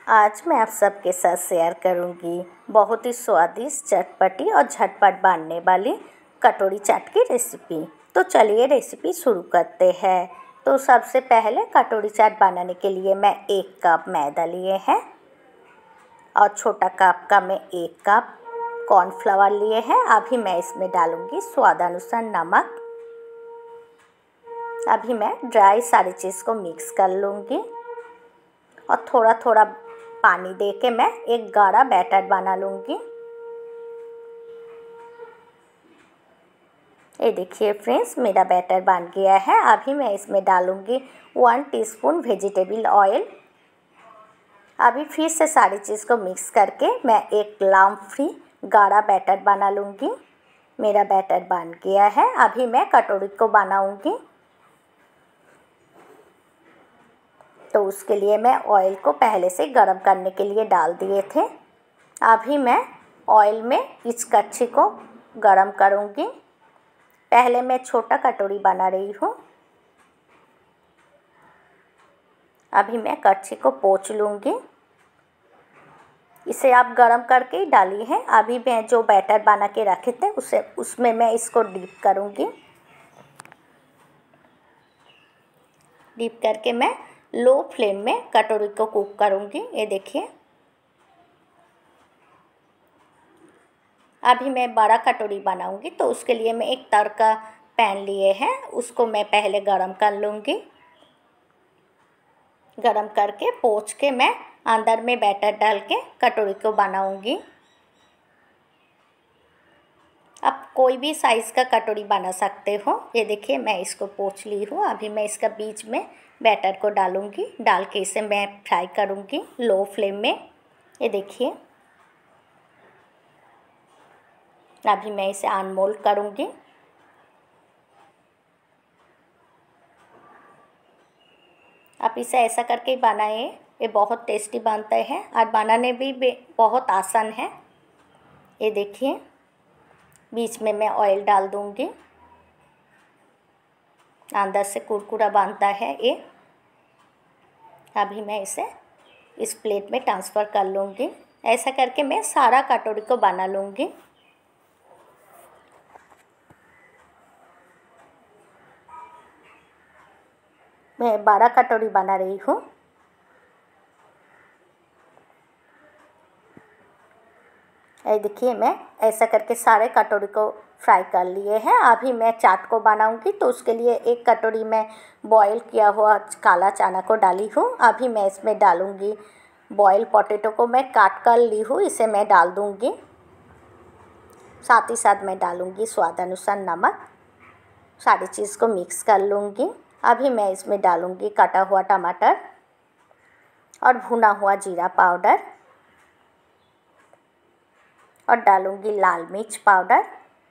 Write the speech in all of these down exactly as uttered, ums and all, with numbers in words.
आज मैं आप सबके साथ शेयर करूंगी बहुत ही स्वादिष्ट, चटपटी और झटपट बनने वाली कटोरी चाट की रेसिपी। तो चलिए रेसिपी शुरू करते हैं। तो सबसे पहले कटोरी चाट बनाने के लिए मैं एक कप मैदा लिए हैं और छोटा कप का मैं एक कप कॉर्नफ्लावर लिए हैं। अभी मैं इसमें डालूंगी स्वादानुसार नमक। अभी मैं ड्राई सारी चीज़ को मिक्स कर लूँगी और थोड़ा थोड़ा पानी दे के मैं एक गाढ़ा बैटर बना लूँगी। ये देखिए फ्रेंड्स, मेरा बैटर बन गया है। अभी मैं इसमें डालूँगी वन टीस्पून वेजिटेबल ऑयल। अभी फिर से सारी चीज़ को मिक्स करके मैं एक लम्प फ्री गाढ़ा बैटर बना लूँगी। मेरा बैटर बन गया है। अभी मैं कटोरी को बनाऊँगी। तो उसके लिए मैं ऑयल को पहले से गरम करने के लिए डाल दिए थे। अभी मैं ऑयल में इस कच्छी को गरम करूँगी। पहले मैं छोटा कटोरी बना रही हूँ। अभी मैं कच्छी को पोंछ लूँगी। इसे आप गरम करके ही डाली है। अभी मैं जो बैटर बना के रखे थे उसे उसमें मैं इसको डीप करूँगी। डीप करके मैं लो फ्लेम में कटोरी को कुक करूँगी। ये देखिए, अभी मैं बड़ा कटोरी बनाऊँगी तो उसके लिए मैं एक तड़का पैन लिए हैं। उसको मैं पहले गरम कर लूँगी। गरम करके पोंछ के मैं अंदर में बैटर डाल के कटोरी को बनाऊँगी। आप कोई भी साइज़ का कटोरी बना सकते हो। ये देखिए, मैं इसको पोंछ ली हूँ। अभी मैं इसका बीच में बैटर को डालूँगी। डाल के इसे मैं फ्राई करूँगी लो फ्लेम में। ये देखिए, अभी मैं इसे अनमोल्ड करूँगी। आप इसे ऐसा करके बनाएं, ये बहुत टेस्टी बनता है और बनाने भी बहुत आसान है। ये देखिए, बीच में मैं ऑयल डाल दूँगी। अंदर से कुरकुरा बनता है ये। अभी मैं इसे इस प्लेट में ट्रांसफ़र कर लूँगी। ऐसा करके मैं सारा कटोरी को बना लूँगी। मैं बारह कटोरी बना रही हूँ। ये देखिए, मैं ऐसा करके सारे कटोरी को फ्राई कर लिए हैं। अभी मैं चाट को बनाऊंगी तो उसके लिए एक कटोरी में बॉईल किया हुआ काला चना को डाली हूँ। अभी मैं इसमें डालूंगी बॉयल पोटैटो को मैं काट कर ली हूँ, इसे मैं डाल दूँगी। साथ ही साथ मैं डालूँगी स्वादानुसार नमक। सारी चीज़ को मिक्स कर लूँगी। अभी मैं इसमें डालूँगी कटा हुआ टमाटर और भुना हुआ जीरा पाउडर और डालूँगी लाल मिर्च पाउडर।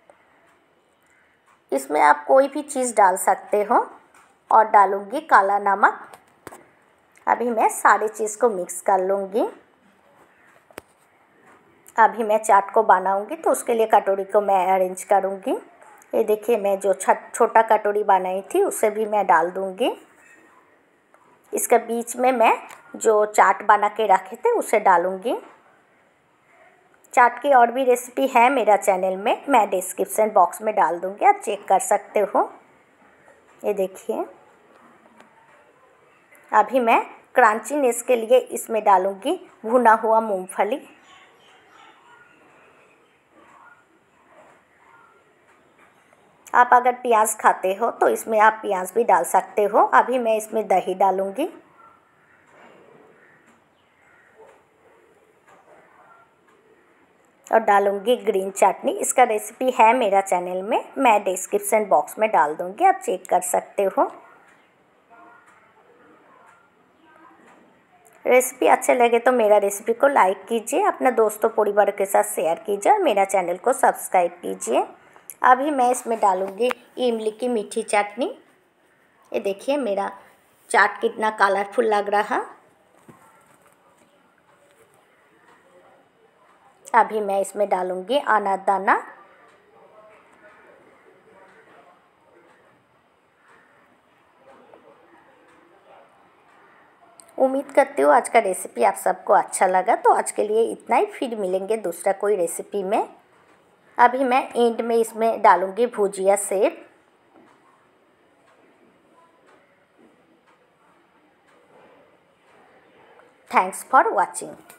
इसमें आप कोई भी चीज़ डाल सकते हो। और डालूँगी काला नमक। अभी मैं सारी चीज़ को मिक्स कर लूँगी। अभी मैं चाट को बनाऊँगी तो उसके लिए कटोरी को मैं अरेंज करूँगी। ये देखिए, मैं जो छोटा कटोरी बनाई थी उसे भी मैं डाल दूँगी। इसके बीच में मैं जो चाट बना के रखे थे उसे डालूँगी। चाट की और भी रेसिपी है मेरा चैनल में, मैं डिस्क्रिप्शन बॉक्स में डाल दूँगी, आप चेक कर सकते हो। ये देखिए, अभी मैं क्रंचीनेस के लिए इसमें डालूँगी भुना हुआ मूंगफली। आप अगर प्याज खाते हो तो इसमें आप प्याज भी डाल सकते हो। अभी मैं इसमें दही डालूँगी। और डालूँगी ग्रीन चटनी। इसका रेसिपी है मेरा चैनल में, मैं डिस्क्रिप्शन बॉक्स में डाल दूँगी, आप चेक कर सकते हो। रेसिपी अच्छे लगे तो मेरा रेसिपी को लाइक कीजिए, अपने दोस्तों परिवार के साथ शेयर कीजिए और मेरा चैनल को सब्सक्राइब कीजिए। अभी मैं इसमें डालूँगी इमली की मीठी चटनी। ये देखिए, मेरा चाट कितना कलरफुल लग रहा। अभी मैं इसमें डालूँगी अनारदाना। उम्मीद उम्मीद करती हूँ आज का रेसिपी आप सबको अच्छा लगा। तो आज के लिए इतना ही, फिर मिलेंगे दूसरा कोई रेसिपी में। अभी मैं एंड में इसमें डालूँगी bhujia sev. Thanks for watching.